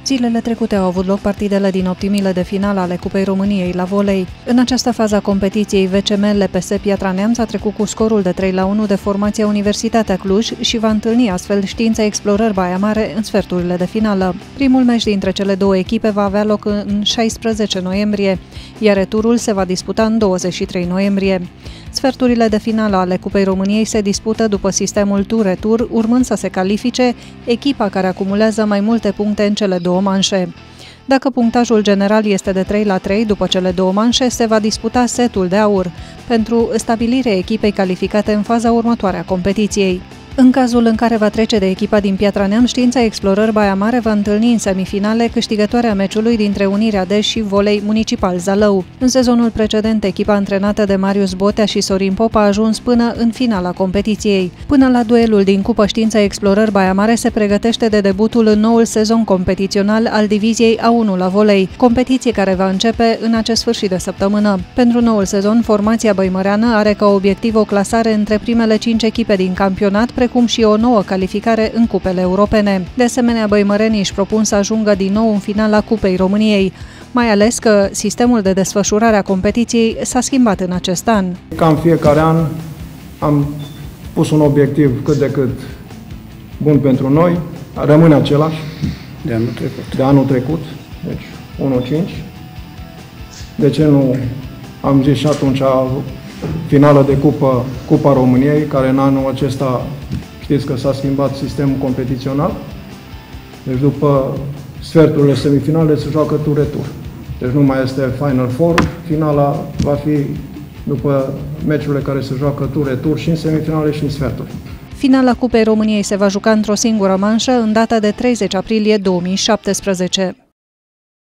Zilele trecute au avut loc partidele din optimile de finală ale Cupei României la volei. În această fază a competiției, VCM LPS Piatra Neamț a trecut cu scorul de 3-1 de formația Universitatea Cluj și va întâlni astfel Știința Explorări Baia Mare în sferturile de finală. Primul meci dintre cele două echipe va avea loc în 16 noiembrie, iar returul se va disputa în 23 noiembrie. Sferturile de finală ale Cupei României se dispută după sistemul tur-retur, urmând să se califice echipa care acumulează mai multe puncte în cele două manșe. Dacă punctajul general este de 3-3 după cele două manșe, se va disputa setul de aur pentru stabilirea echipei calificate în faza următoare a competiției. În cazul în care va trece de echipa din Piatra Neamț, Știința Explorări Baia Mare va întâlni în semifinale câștigătoarea meciului dintre Unirea Deș și Volei Municipal Zalău. În sezonul precedent, echipa antrenată de Marius Botea și Sorin Pop a ajuns până în finala competiției. Până la duelul din Cupa Știința Explorări Baia Mare se pregătește de debutul în noul sezon competițional al diviziei A1 la volei, competiție care va începe în acest sfârșit de săptămână. Pentru noul sezon, formația băimăreană are ca obiectiv o clasare între primele 5 echipe din campionat, precum și o nouă calificare în cupele europene. De asemenea, băimărenii își propun să ajungă din nou în finala Cupei României, mai ales că sistemul de desfășurare a competiției s-a schimbat în acest an. Ca în fiecare an am pus un obiectiv cât de cât bun pentru noi, rămâne același de anul trecut, deci 1-5. De ce nu am zis și atunci finală de Cupa României, care în anul acesta știți că s-a schimbat sistemul competițional. Deci după sferturile semifinale se joacă tur-retur. Deci nu mai este Final Four, finala va fi după meciurile care se joacă tur-retur și în semifinale și în sferturi. Finala Cupei României se va juca într-o singură manșă în data de 30 aprilie 2017.